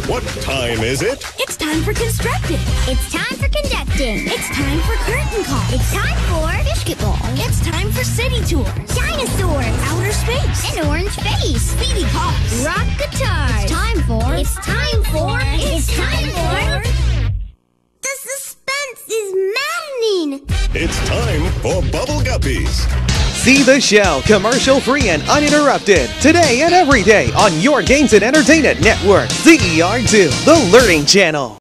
What time is it? It's time for constructing. It's time for conducting. It's time for curtain call. It's time for basketball. It's time for city tours. Dinosaurs. Outer space. An orange face. Speedy cars. Rock guitars. It's time for. It's time for. It's time for. The suspense is maddening. It's time for Bubble Guppies. See the show commercial-free and uninterrupted today and every day on your Games and Entertainment Network, CER2, the Learning Channel.